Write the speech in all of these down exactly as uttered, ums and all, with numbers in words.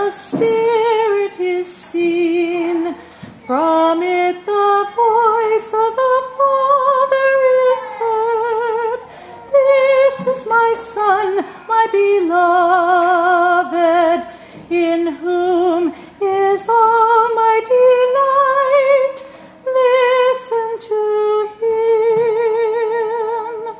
the Spirit is seen. From it the voice of the Father is heard. This is my Son, my beloved, in whom is all my delight. Listen to him.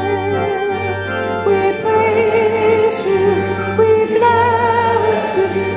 We bless you.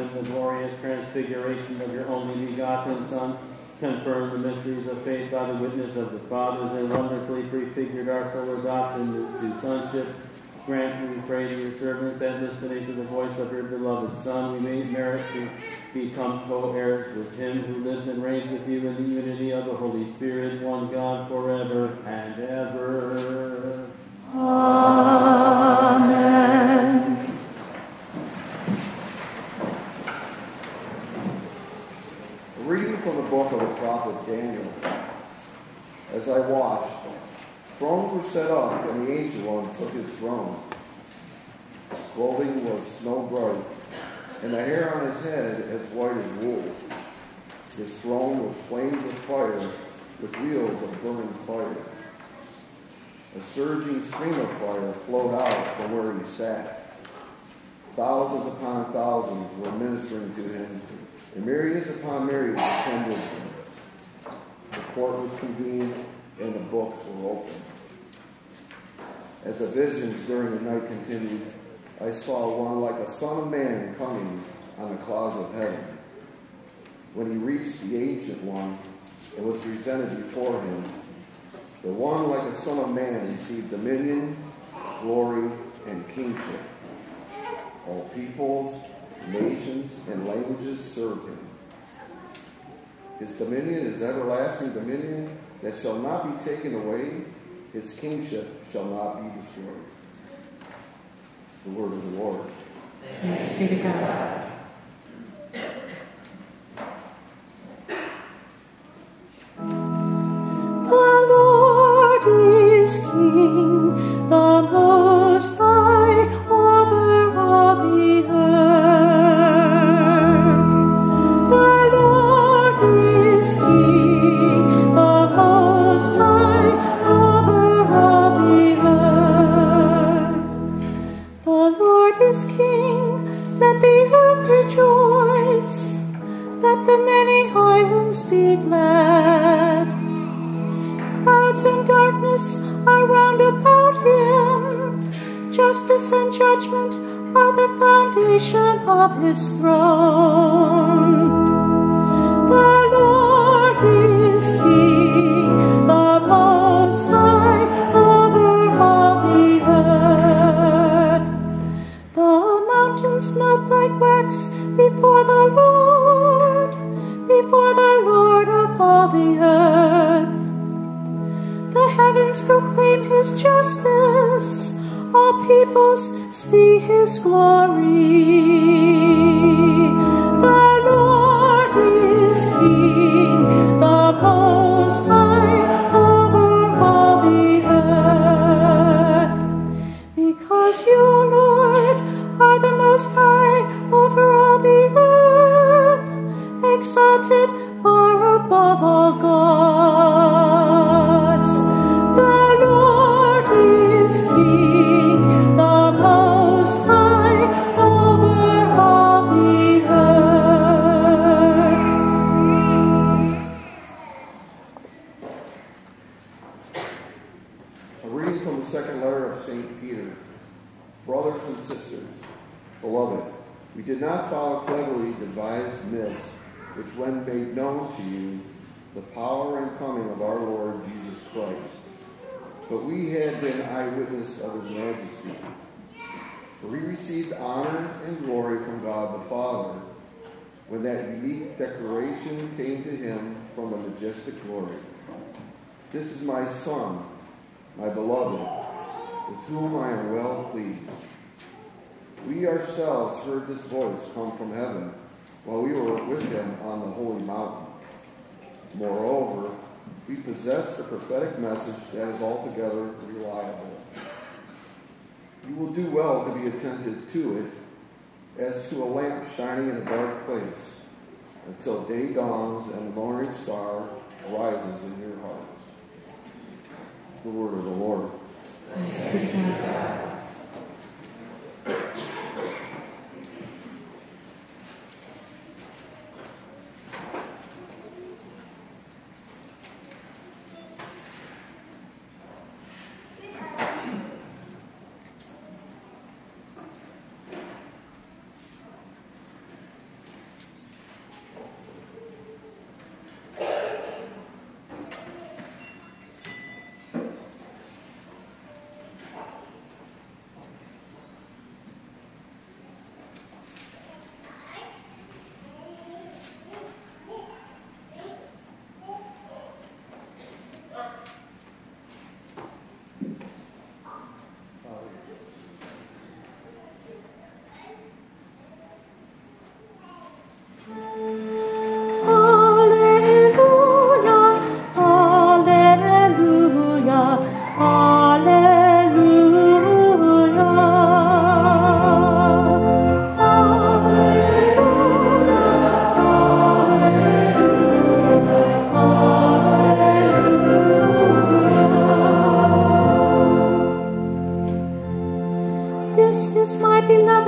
when the glorious transfiguration of your only begotten Son confirmed the mysteries of faith by the witness of the fathers and wonderfully prefigured our full adoption to sonship. Grant, we pray to your servants that listening to the voice of your beloved Son, we may merit to become co-heirs with him who lives and reigns with you in the unity of the Holy Spirit, one God, forever and ever. Amen. A reading from the book of the prophet Daniel. As I watched, thrones were set up, and the Ancient One took his throne. His clothing was snow bright, and the hair on his head as white as wool. His throne was flames of fire, with wheels of burning fire. A surging stream of fire flowed out from where he sat. Thousands upon thousands were ministering to him, and myriads upon myriads attended him. The court was convened, and the books were opened. As the visions during the night continued, I saw one like a son of man coming on the clouds of heaven. When he reached the Ancient One and was presented before him, the one like a son of man received dominion, glory, and kingship. All peoples, nations, and languages served him. His dominion is everlasting dominion that shall not be taken away. His kingship shall not be destroyed. The word of the Lord. Thanks be to God. The Lord is King, the Most High, over all the earth. The Lord is King, the Most High, over all the earth. The Lord is King, let the earth rejoice, let the many islands be glad. Clouds and darkness are round about him, justice and judgment are the foundation of his throne. The Lord is King, the Most High, over all the earth. The mountains melt like wax before the Lord, before the Lord of all the earth. The heavens proclaim his justice, all peoples see his glory. The Lord is King, the Most High, over all the earth. Because you, Lord, are the Most High, over all the earth, exalted far above all gods. The Lord is King, the Most High, over all the earth. A reading from the second letter of Saint Peter. Brothers and sisters, beloved, we did not follow cleverly devised myths, which when made known to you the power and coming of our Lord Jesus Christ. But we had been eyewitness of his majesty. For he received honor and glory from God the Father, when that unique declaration came to him from the majestic glory. This is my Son, my beloved, with whom I am well pleased. We ourselves heard this voice come from heaven while we were with him on the holy mountain. Moreover, we possess the prophetic message that is altogether reliable. You will do well to be attentive to it, as to a lamp shining in a dark place, until day dawns and the morning star rises in your hearts. The word of the Lord. Thanks be to God.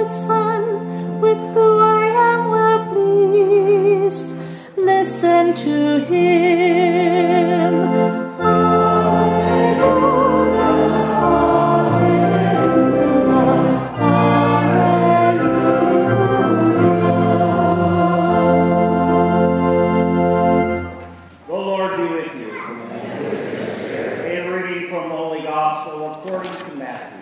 beloved Son, with whom I am well pleased. Listen to him. Alleluia, alleluia. The Lord be with you. A reading from the Holy Gospel according to Matthew.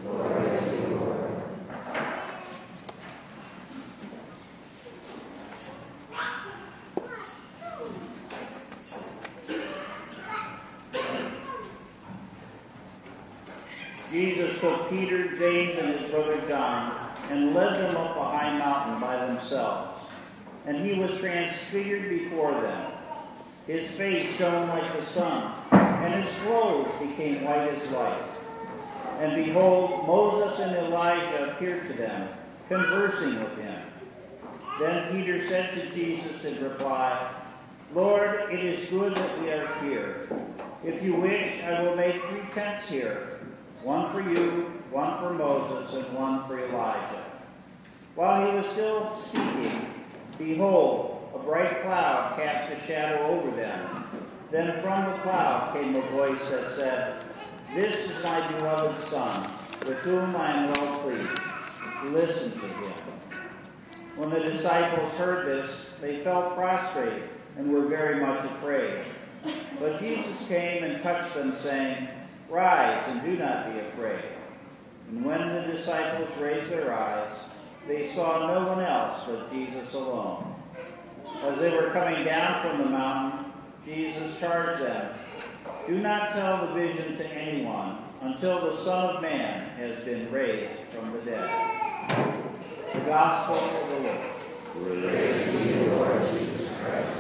Jesus took Peter, James, and his brother John, and led them up a high mountain by themselves. And he was transfigured before them. His face shone like the sun, and his clothes became white as light. And behold, Moses and Elijah appeared to them, conversing with him. Then Peter said to Jesus in reply, Lord, it is good that we are here. If you wish, I will make three tents here, one for you, one for Moses, and one for Elijah. While he was still speaking, behold, a bright cloud cast a shadow over them. Then from the cloud came a voice that said, This is my beloved Son, with whom I am well pleased. Listen to him. When the disciples heard this, they fell prostrate and were very much afraid. But Jesus came and touched them, saying, Rise and do not be afraid. And when the disciples raised their eyes, they saw no one else but Jesus alone. As they were coming down from the mountain, Jesus charged them, Do not tell the vision to anyone until the Son of Man has been raised from the dead. The Gospel of the Lord. Praise to you, Lord Jesus Christ.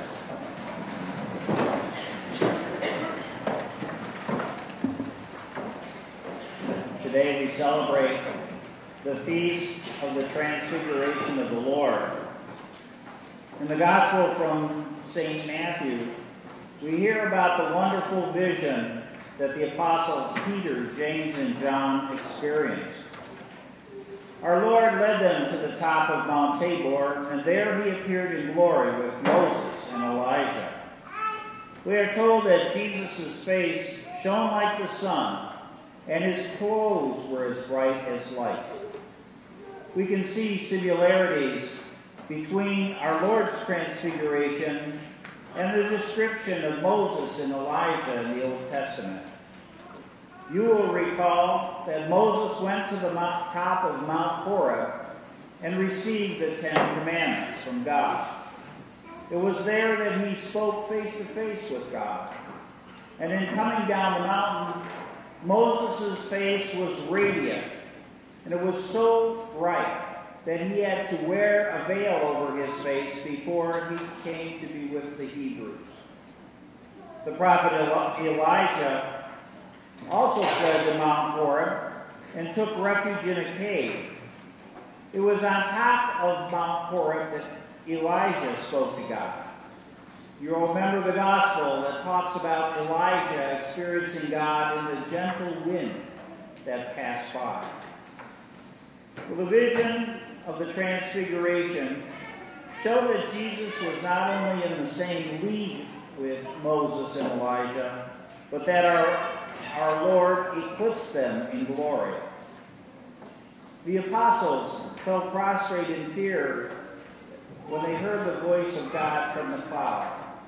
Today we celebrate the feast of the Transfiguration of the Lord. In the Gospel from Saint Matthew, we hear about the wonderful vision that the apostles Peter, James, and John experienced. Our Lord led them to the top of Mount Tabor, and there he appeared in glory with Moses and Elijah. We are told that Jesus' face shone like the sun, and his clothes were as bright as light. We can see similarities between our Lord's transfiguration and the description of Moses and Elijah in the Old Testament. You will recall that Moses went to the top of Mount Horeb and received the Ten Commandments from God. It was there that he spoke face to face with God. And in coming down the mountain, Moses' face was radiant, and it was so bright that he had to wear a veil over his face before he came to be with the Hebrews. The prophet Elijah also fled to Mount Horeb and took refuge in a cave. It was on top of Mount Horeb that Elijah spoke to God. You'll remember the gospel that talks about Elijah experiencing God in the gentle wind that passed by. Well, the vision of the Transfiguration showed that Jesus was not only in the same league with Moses and Elijah, but that our, our Lord eclipsed them in glory. The apostles fell prostrate in fear when they heard the voice of God from the cloud.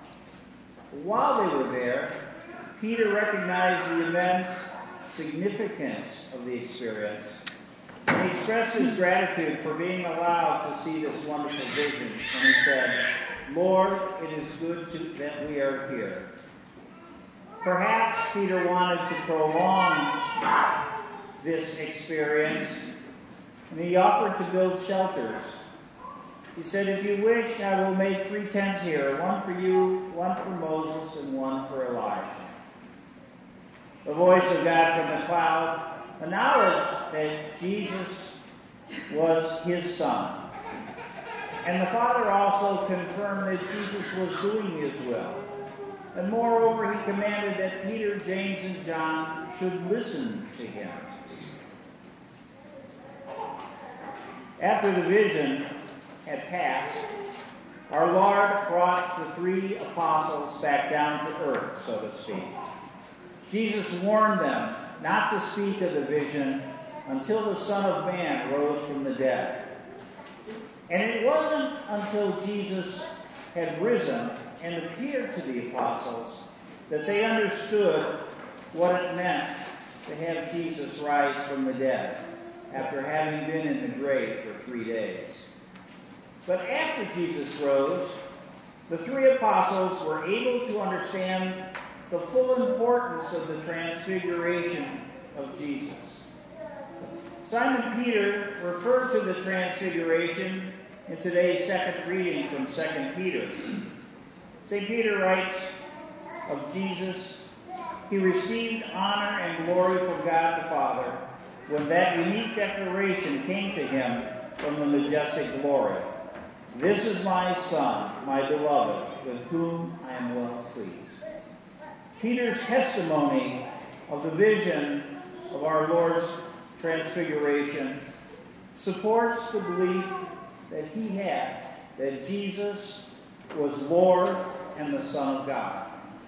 While they were there, Peter recognized the immense significance of the experience, and he expressed his gratitude for being allowed to see this wonderful vision. And he said, Lord, it is good to, that we are here. Perhaps Peter wanted to prolong this experience, and he offered to build shelters. He said, if you wish, I will make three tents here, one for you, one for Moses, and one for Elijah. The voice of God from the cloud acknowledged that Jesus was his Son. And the Father also confirmed that Jesus was doing his will. And moreover, he commanded that Peter, James, and John should listen to him. After the vision had passed, our Lord brought the three apostles back down to earth, so to speak. Jesus warned them not to speak of the vision until the Son of Man rose from the dead. And it wasn't until Jesus had risen and appeared to the apostles that they understood what it meant to have Jesus rise from the dead after having been in the grave for three days. But after Jesus rose, the three apostles were able to understand the full importance of the transfiguration of Jesus. Simon Peter referred to the transfiguration in today's second reading from Second Peter. Saint Peter writes of Jesus, he received honor and glory from God the Father when that unique declaration came to him from the majestic glory. This is my Son, my beloved, with whom I am well pleased. Peter's testimony of the vision of our Lord's transfiguration supports the belief that he had that Jesus was Lord and the Son of God.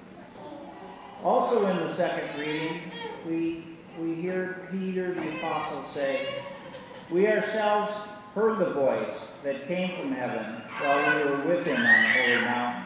Also in the second reading, we, we hear Peter the Apostle say, we ourselves heard the voice that came from heaven while we were with him on the holy mountain.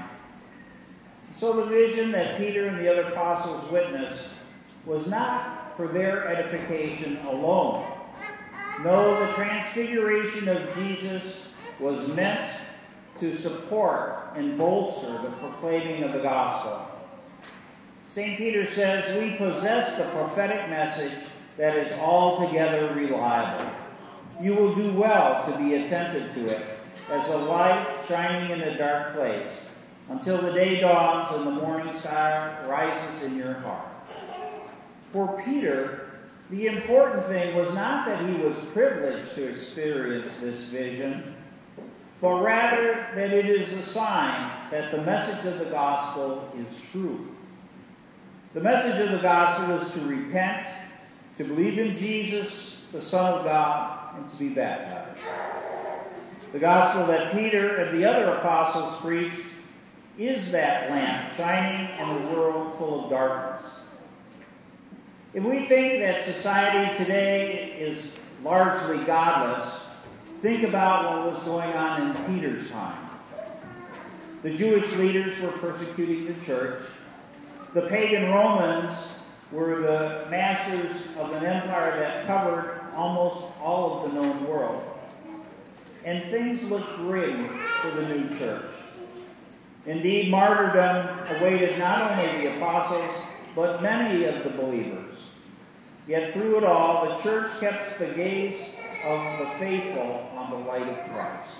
So the vision that Peter and the other apostles witnessed was not for their edification alone. No, the transfiguration of Jesus was meant to support and bolster the proclaiming of the gospel. Saint Peter says, we possess the prophetic message that is altogether reliable. You will do well to be attentive to it as a light shining in a dark place until the day dawns and the morning star rises in your heart. For Peter, the important thing was not that he was privileged to experience this vision, but rather that it is a sign that the message of the gospel is true. The message of the gospel is to repent, to believe in Jesus, the Son of God, and to be baptized. The gospel that Peter and the other apostles preached is that lamp shining in a world full of darkness. If we think that society today is largely godless, think about what was going on in Peter's time. The Jewish leaders were persecuting the church. The pagan Romans were the masters of an empire that covered almost all of the known world. And things looked grim for the new church. Indeed, martyrdom awaited not only the apostles, but many of the believers. Yet through it all, the church kept the gaze of the faithful on the light of Christ.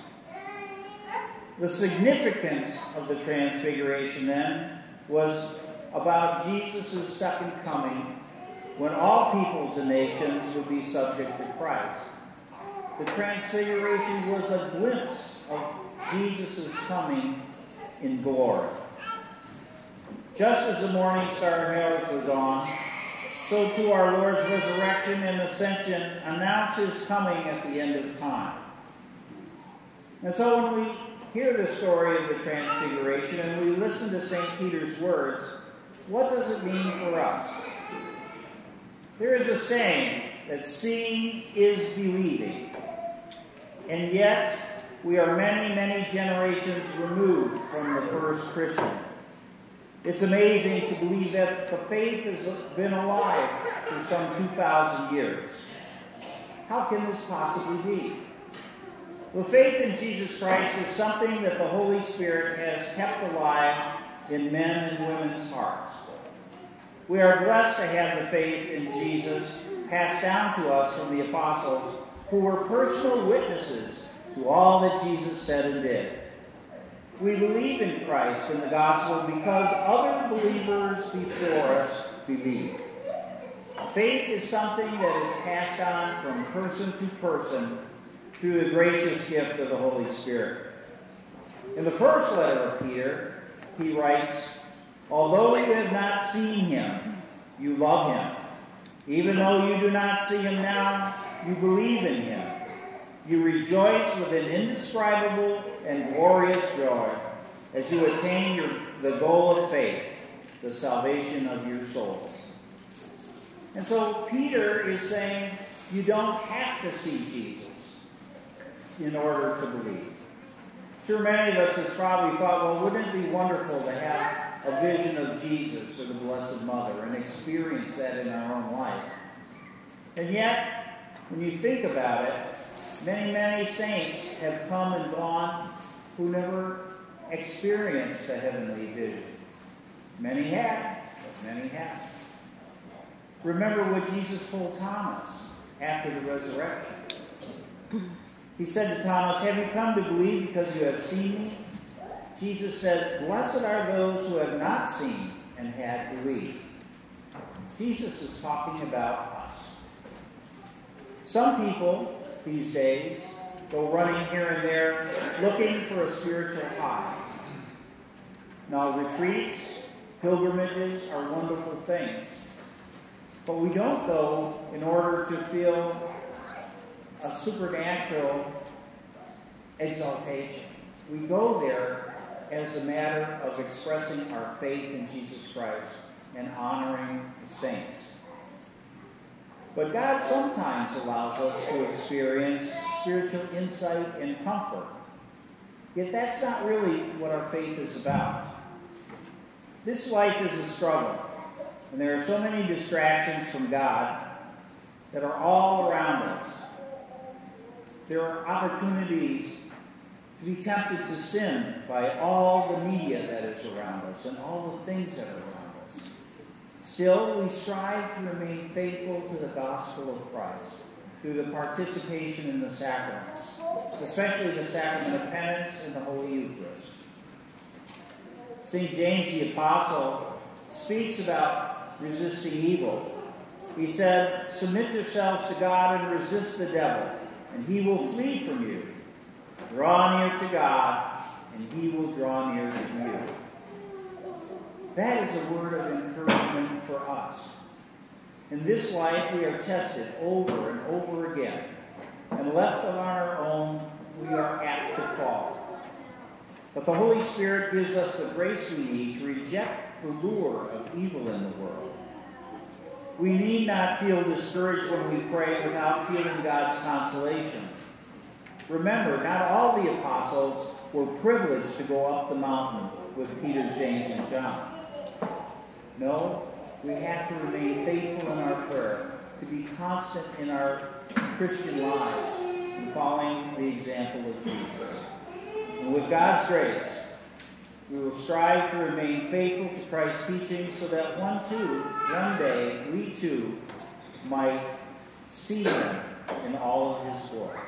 The significance of the transfiguration, then, was about Jesus' second coming, when all peoples and nations would be subject to Christ. The transfiguration was a glimpse of Jesus' coming in glory. Just as the morning star heralds the dawn, so too our Lord's resurrection and ascension announce his coming at the end of time. And so when we hear the story of the transfiguration and we listen to Saint Peter's words, what does it mean for us? There is a saying that seeing is believing. And yet, we are many, many generations removed from the first Christian. It's amazing to believe that the faith has been alive for some two thousand years. How can this possibly be? Well, faith in Jesus Christ is something that the Holy Spirit has kept alive in men and women's hearts. We are blessed to have the faith in Jesus passed down to us from the apostles, who were personal witnesses to all that Jesus said and did. We believe in Christ and the gospel because other believers before us believed. Faith is something that is passed on from person to person through the gracious gift of the Holy Spirit. In the first letter of Peter, he writes, although you have not seen him, you love him. Even though you do not see him now, you believe in him. you rejoice with an indescribable and glorious joy as you attain your, the goal of faith, the salvation of your souls. And so Peter is saying you don't have to see Jesus in order to believe. Sure, many of us have probably thought, well, wouldn't it be wonderful to have a vision of Jesus or the Blessed Mother and experience that in our own life? And yet, when you think about it, many, many saints have come and gone who never experienced a heavenly vision. Many have, but many haven't. Remember what Jesus told Thomas after the resurrection. He said to Thomas, have you come to believe because you have seen me? Jesus said, blessed are those who have not seen and have believed. Jesus is talking about us. Some people these days go running here and there looking for a spiritual high. Now, retreats, pilgrimages are wonderful things. But we don't go in order to feel a supernatural exaltation. We go there as a matter of expressing our faith in Jesus Christ and honoring the saints. But God sometimes allows us to experience spiritual insight and comfort. Yet that's not really what our faith is about. This life is a struggle. And there are so many distractions from God that are all around us. There are opportunities to be tempted to sin by all the media that is around us and all the things that are around us. Still, we strive to remain faithful to the gospel of Christ through the participation in the sacraments, especially the sacrament of penance and the Holy Eucharist. Saint James the Apostle speaks about resisting evil. He said, submit yourselves to God and resist the devil, and he will flee from you. Draw near to God, and he will draw near to you. That is a word of encouragement for us. In this life, we are tested over and over again, and left on our own, we are apt to fall. But the Holy Spirit gives us the grace we need to reject the lure of evil in the world. We need not feel discouraged when we pray without feeling God's consolation. Remember, not all the apostles were privileged to go up the mountain with Peter, James, and John. No, we have to remain faithful in our prayer, to be constant in our Christian lives, and following the example of Jesus. And with God's grace, we will strive to remain faithful to Christ's teaching so that one too, one day, we too might see him in all of his glory.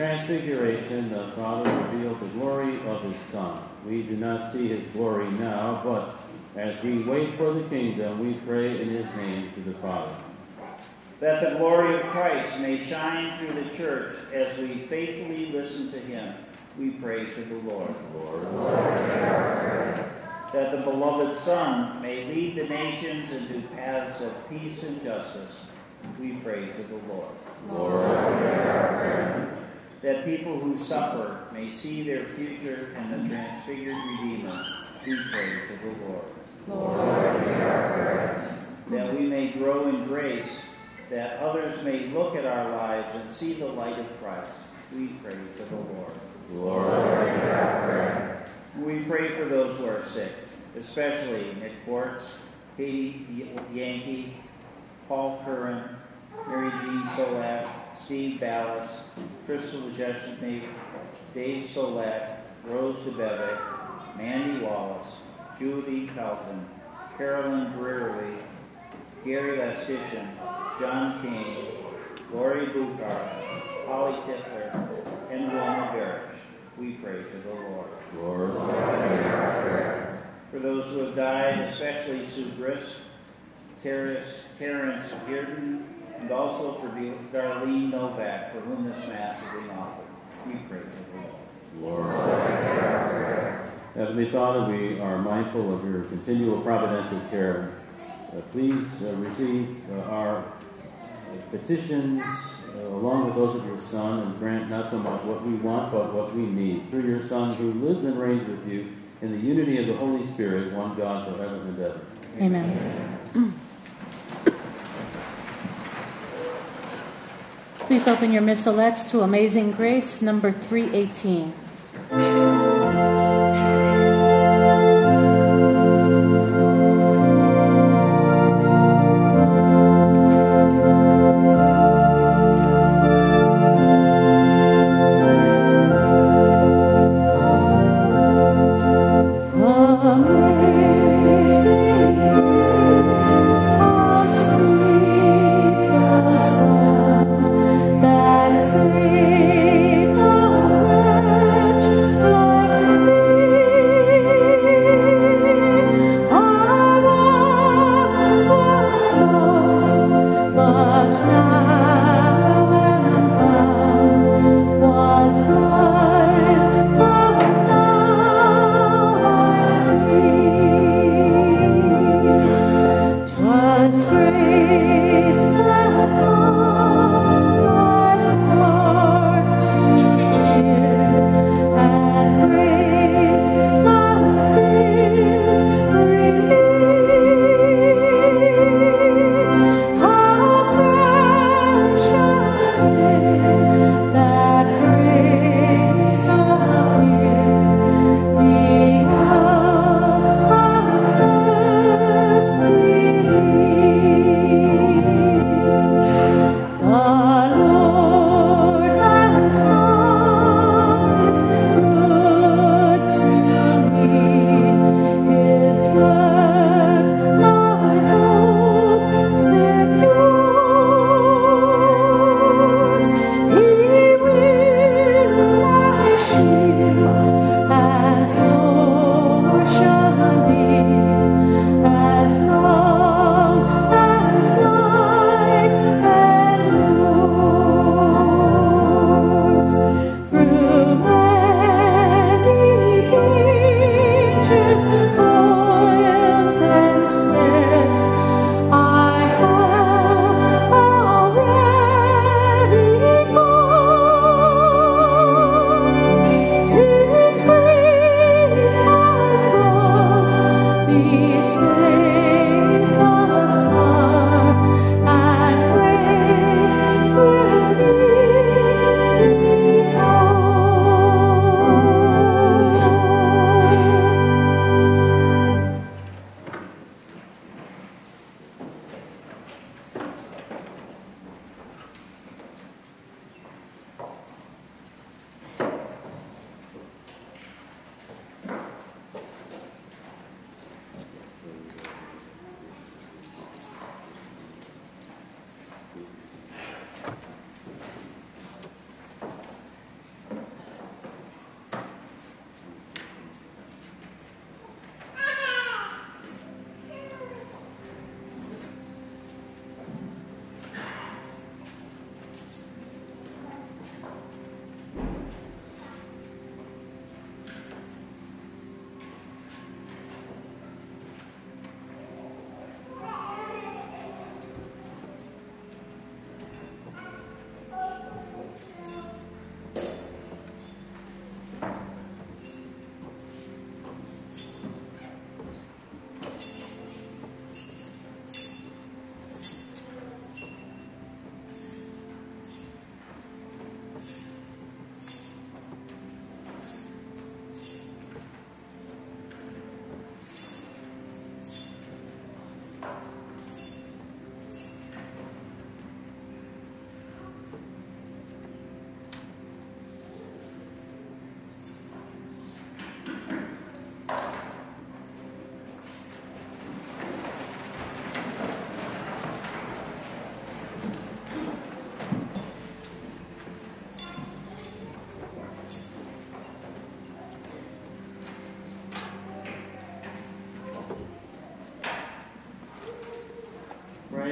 Transfiguration, the Father revealed the glory of his Son. We do not see his glory now, but as we wait for the kingdom, we pray in his name to the Father. That the glory of Christ may shine through the church as we faithfully listen to him, we pray to the Lord. Lord, that the beloved Son may lead the nations into paths of peace and justice, we pray to the Lord. Lord, that people who suffer may see their future in the transfigured Redeemer, we pray to the Lord. Lord, that we may grow in grace, that others may look at our lives and see the light of Christ, we pray to the Lord. Lord, we pray for those who are sick, especially Nick Quartz, Katie Yankee, Paul Curran, Mary Jean Solak, Steve Ballas, Crystal Jesney, Dave Solak, Rose DeBeve, Mandy Wallace, Judy Calton, Carolyn Brearley, Gary Lastitian, John King, Lori Bukar, Holly Titler, and Wilma Barrett. We pray to the Lord. Lord, for those who have died, especially Sue Brisk, Terrence, Terrence Bearden, and also for Darlene Novak, for whom this Mass is being offered. We pray to the Lord. Lord. Heavenly Father, we are mindful of your continual providential care. Uh, please uh, receive uh, our petitions uh, along with those of your Son, and grant not so much what we want, but what we need. Through your Son, who lives and reigns with you in the unity of the Holy Spirit, one God forever and ever. Amen. Amen. Please open your missalettes to Amazing Grace, number three eighteen. Save the world.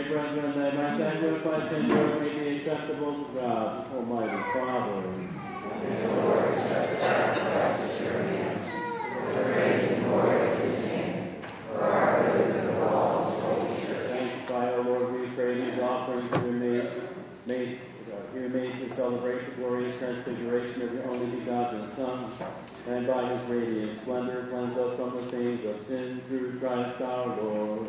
brethren, that my sacrifice and yours may be acceptable to God, Almighty Father. May the Lord accept the sacrifice at your hands, for the praise and glory of his name, for our good and for all his holy church. Sanctify, O Lord, we pray, these offerings that are made, made, uh, here made to celebrate the glorious transfiguration of your only begotten Son, and by his radiant splendor cleanse us from the stains of sin through Christ our Lord.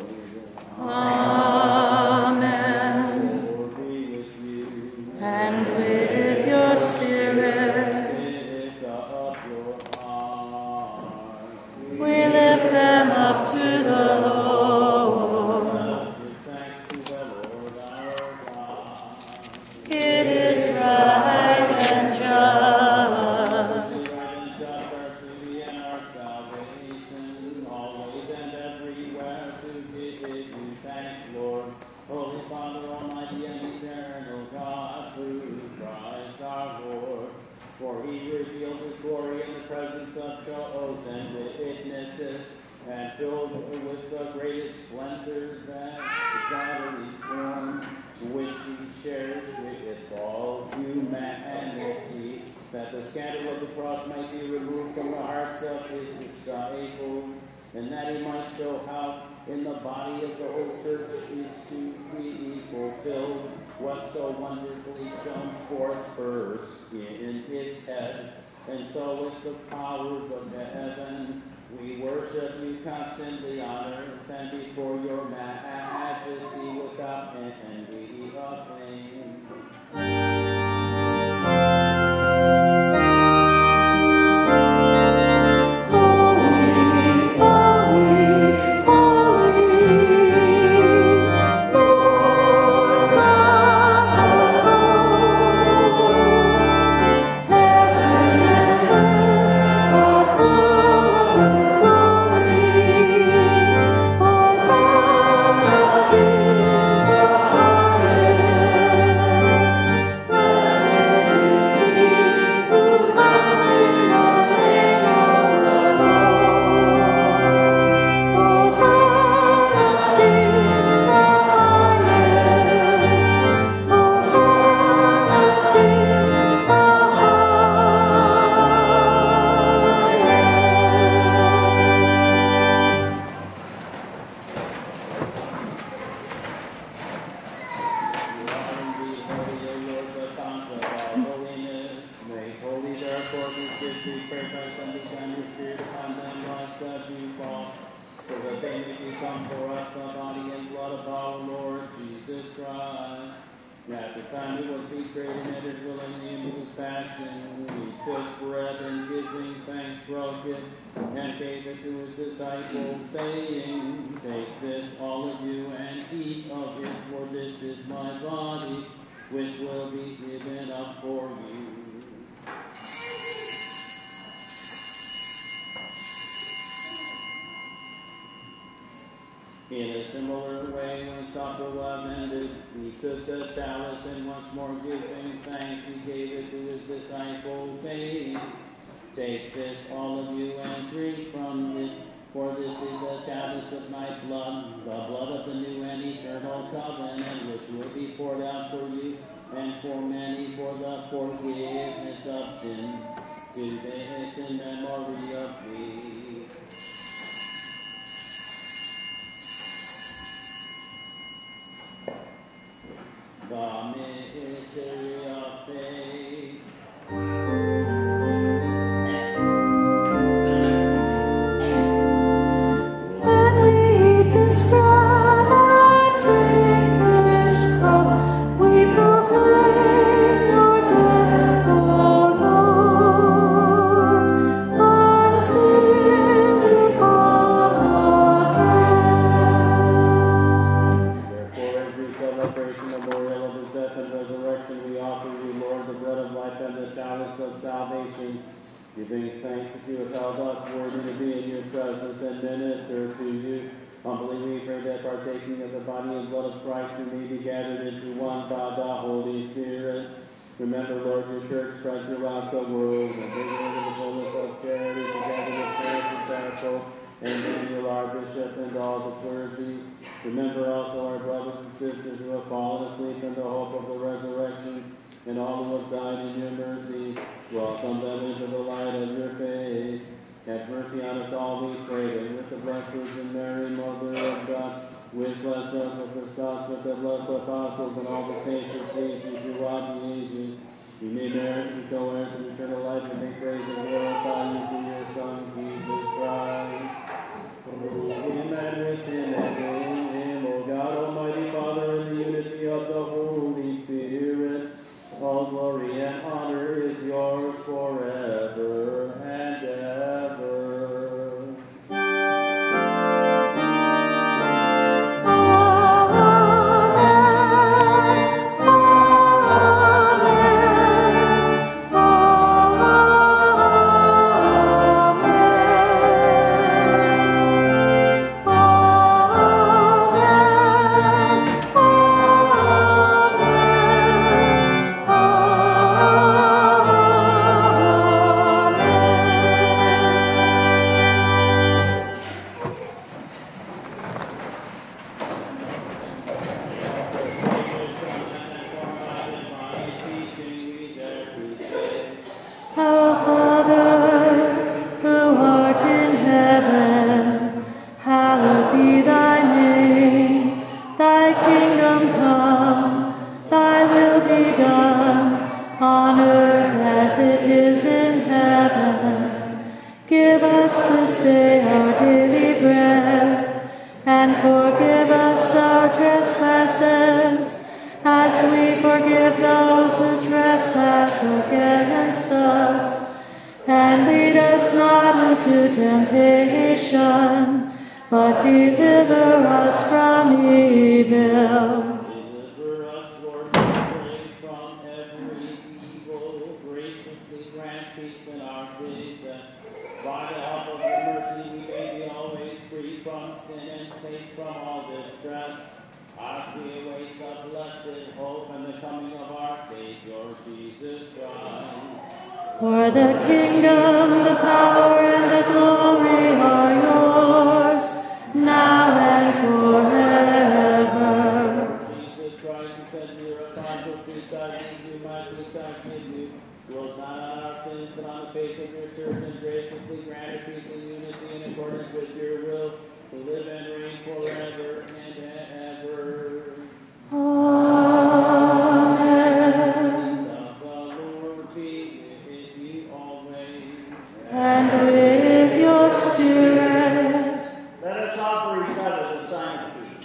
Amen. The Lord be with you. And with your spirit. Lift up your heart. We lift them up to the Lord. Give thanks to the Lord our God. It is right and just. It is right and just our duty and our salvation, always and everywhere to give it you thanks, Lord. Holy Father, Almighty and eternal God, through Christ our Lord. For he revealed his glory in the presence of chosen witnesses, and filled with the greatest splendor that the godly form, which he shares with all humanity, that the scandal of the cross might be removed from the hearts of his disciples, and that he might show how in the body of the whole church is to be fulfilled what so wonderfully shone forth first in his head. And so with the powers of heaven we worship you constantly on earth, and before your majesty without end we acclaim. In a similar way, when supper was ended, he took the chalice, and once more giving thanks, he gave it to his disciples, saying, "Take this, all of you, and drink from it, for this is the chalice of my blood, the blood of the new and eternal covenant, which will be poured out for you and for many for the forgiveness of sins. Do this in memory of me." The mystery of faith. When we eat this bread and drink this cup, we proclaim your death, O Lord, until you come again. Therefore, as we celebrate the memorial of his death and resurrection, we offer you, Lord, the bread of life and the chalice of salvation, giving thanks that you have held us worthy to be in your presence and minister to you. Humbly we pray that partaking of the body and blood of Christ we may be gathered into one by the Holy Spirit. Remember, Lord, your church spread throughout the world, and bring into the fullness of charity together with prayers and sorrow and Daniel our bishop, and all the clergy. Remember also our brothers and sisters who have fallen asleep in the hope of the resurrection, and all who have died in your mercy. Welcome them into the light of your face. Have mercy on us all, we pray, and with the blessed Virgin Mary, Mother of God, with blessed Joseph Christos, with the blessed apostles, and all the saints who please you throughout the ages, you may merit and co-heirs of eternal life, and may praise and glorify you through your Son, Jesus Christ. Through him and with him and in him, O God, Almighty Father, in the unity of the Holy Spirit, all glory and honor is yours forever and ever. For the kingdom, the power, and the glory are yours, now and forever. Jesus Christ, who said to your apostles, peace I leave you, my peace I give you, will not on our sins, but on the faith of your church, and graciously grant peace and unity in accordance with your will, to live and reign forever and ever. Amen. Peace of the Lord be with you always. And with your spirit. Let us offer each other the sign of peace.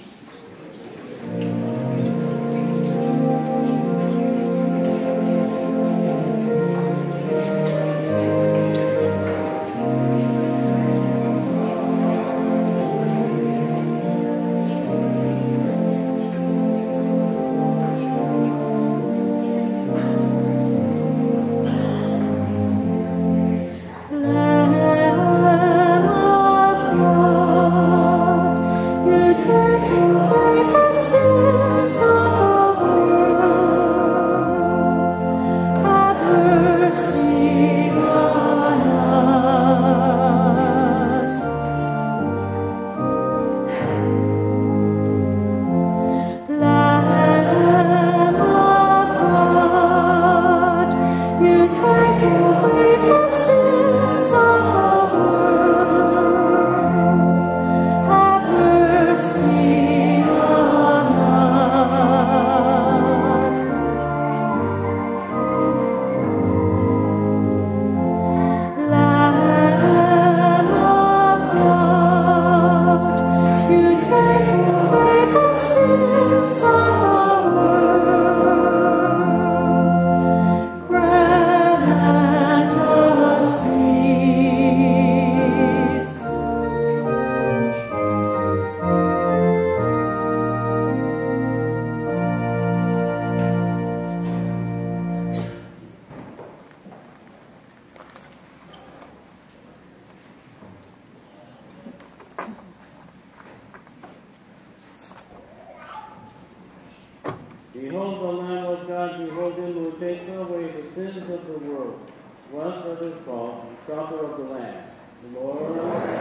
Behold the Lamb of God, behold him who takes away the sins of the world. Blessed are the called, supper of the Lamb. Lord,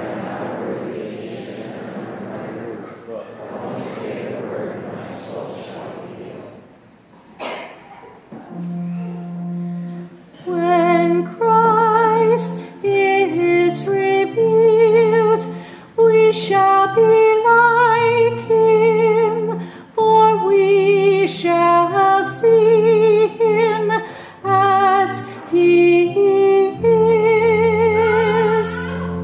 when Christ is revealed, we shall be like him, for we shall see him as he is.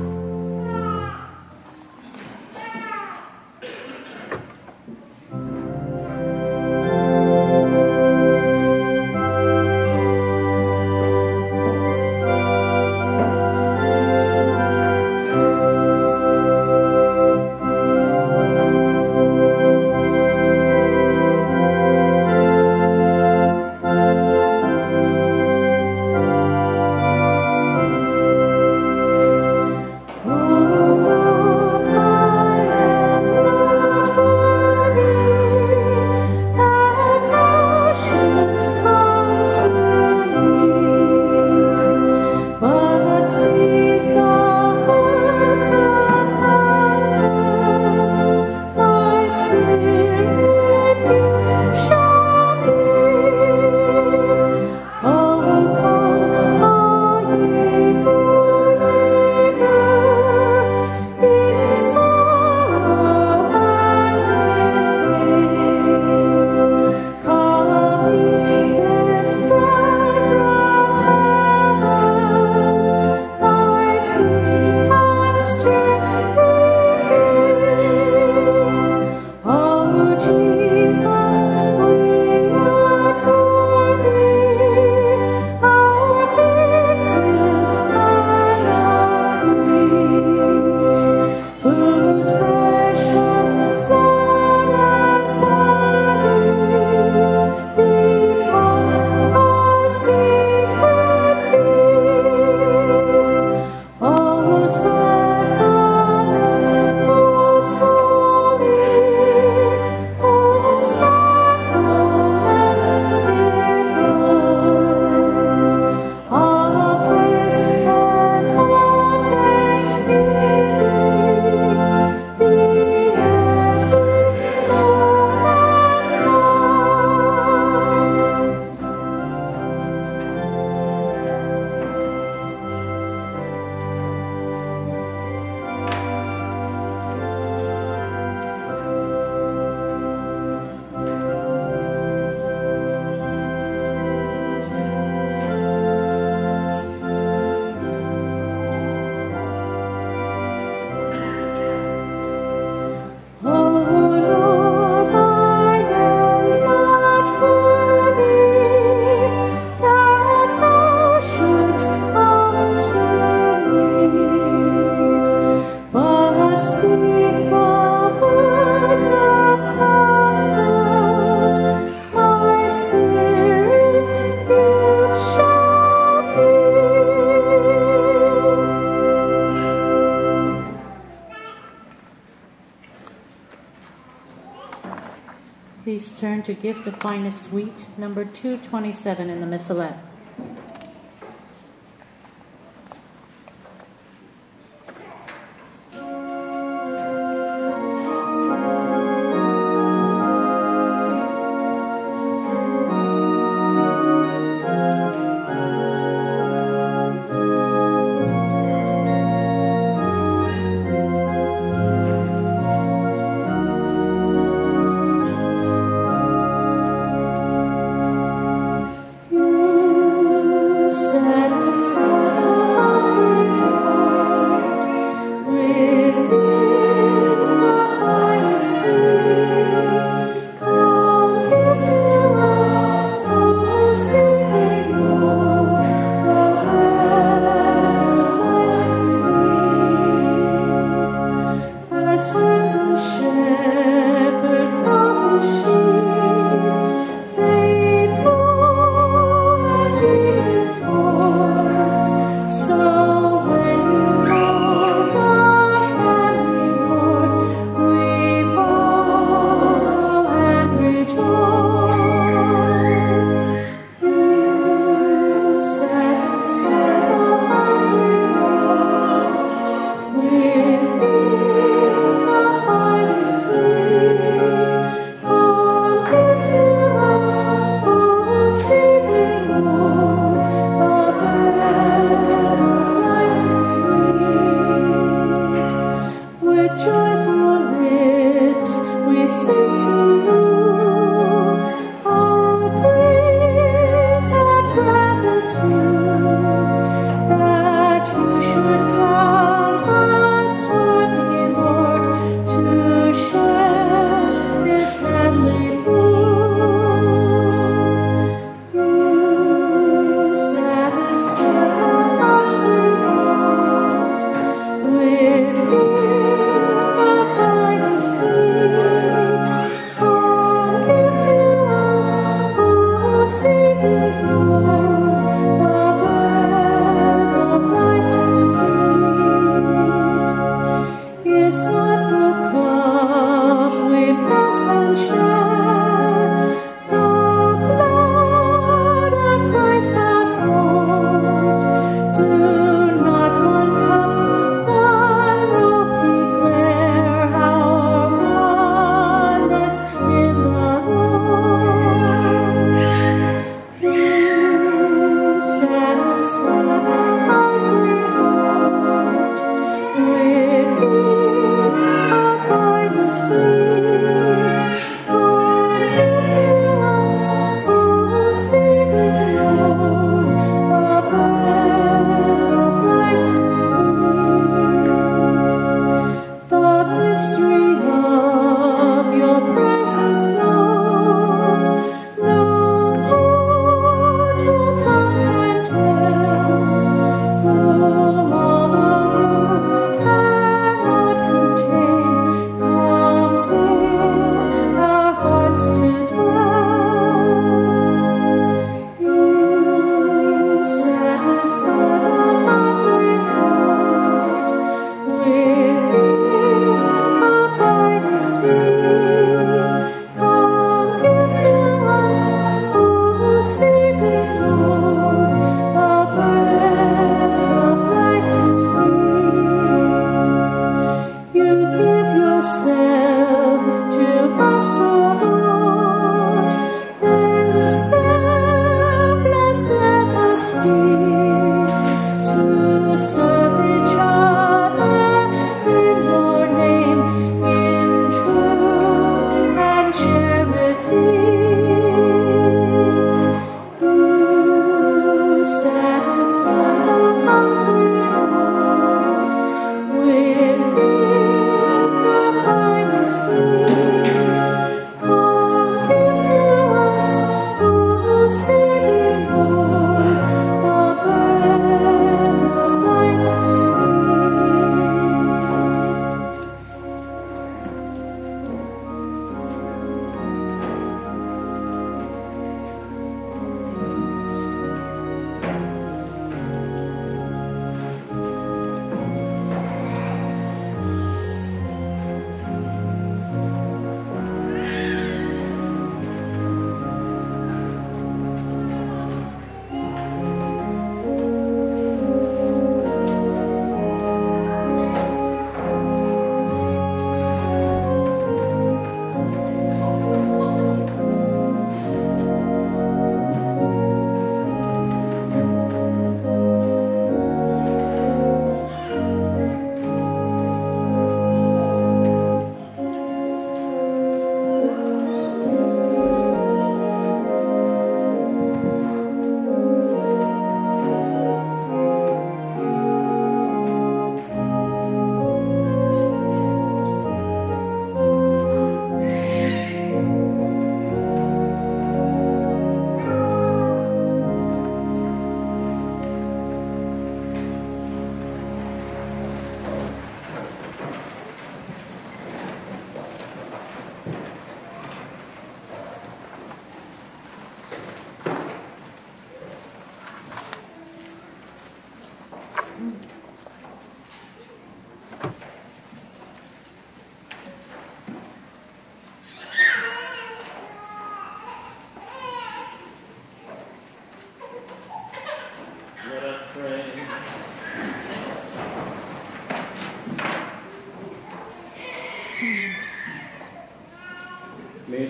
Please turn to Gift of Finest Wheat, number two twenty-seven in the Missalette. You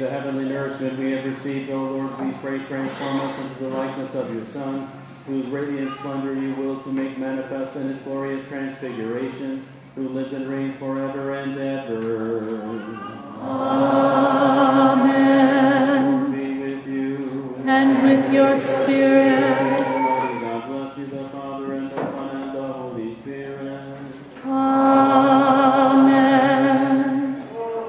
the heavenly nourishment we have received, O Lord, we pray, transform us into the likeness of your Son, whose radiant splendor you will to make manifest in his glorious transfiguration, who lives and reigns forever and ever. Amen. Lord be with you. And with your spirit. Almighty God bless you, the Father, and the Son, and the Holy Spirit. Amen.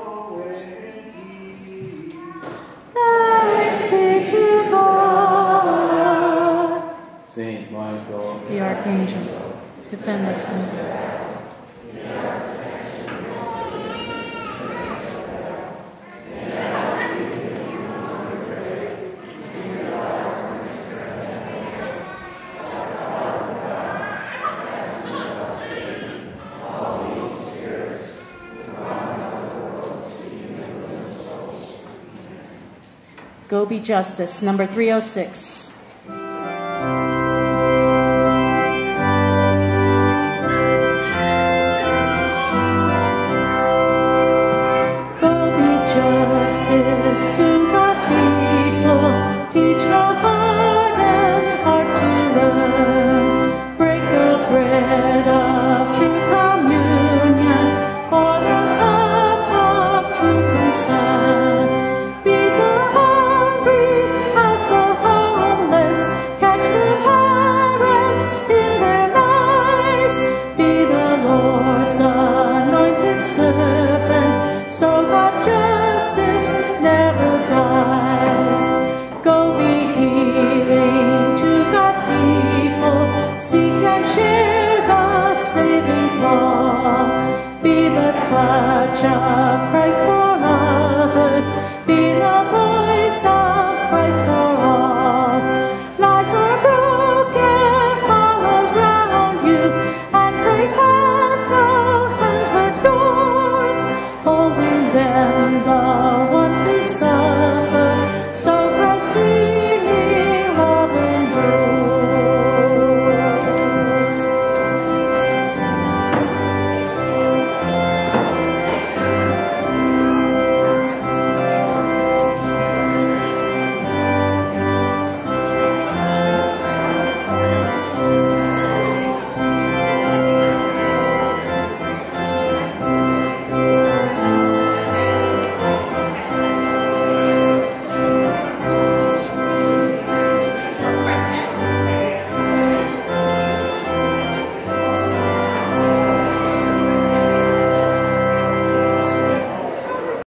Thanks be to God. Saint Michael, The Archangel, defend us in Go be justice, number three oh six.